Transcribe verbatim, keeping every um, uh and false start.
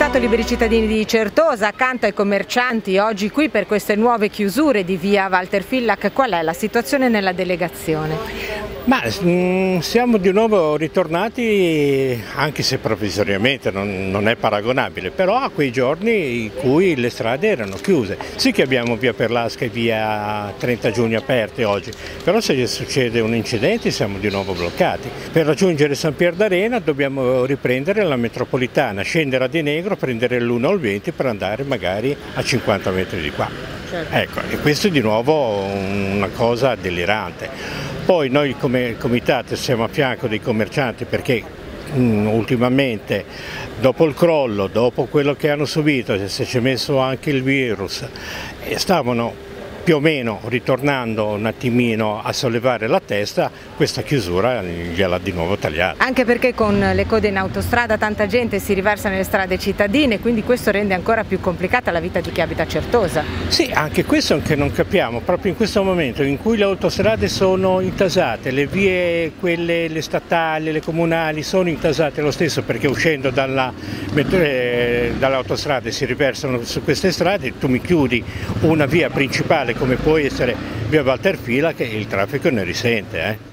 Movimento Liberi Cittadini di Certosa, accanto ai commercianti, oggi qui per queste nuove chiusure di via Walter Fillack. Qual è la situazione nella delegazione? Ma mh, siamo di nuovo ritornati, anche se provvisoriamente non, non è paragonabile, però a quei giorni in cui le strade erano chiuse. Sì che abbiamo via Perlasca e via trenta giugno aperte oggi, però se succede un incidente siamo di nuovo bloccati. Per raggiungere San Pier d'Arena dobbiamo riprendere la metropolitana, scendere a Di Negro, prendere l'uno o il venti per andare magari a cinquanta metri di qua. Certo. Ecco, e questo è di nuovo una cosa delirante. Poi noi come comitato siamo a fianco dei commercianti perché mh, ultimamente dopo il crollo, dopo quello che hanno subito, se ci è messo anche il virus, stavano più o meno ritornando un attimino a sollevare la testa, questa chiusura gliela di nuovo tagliata. Anche perché con le code in autostrada tanta gente si riversa nelle strade cittadine, quindi questo rende ancora più complicata la vita di chi abita a Certosa. Sì, anche questo che non capiamo, proprio in questo momento in cui le autostrade sono intasate, le vie, quelle, le statali, le comunali sono intasate lo stesso perché uscendo dalla, eh, dall'autostrada si riversano su queste strade, tu mi chiudi una via principale come può essere via Walter Fillack che il traffico ne risente. Eh.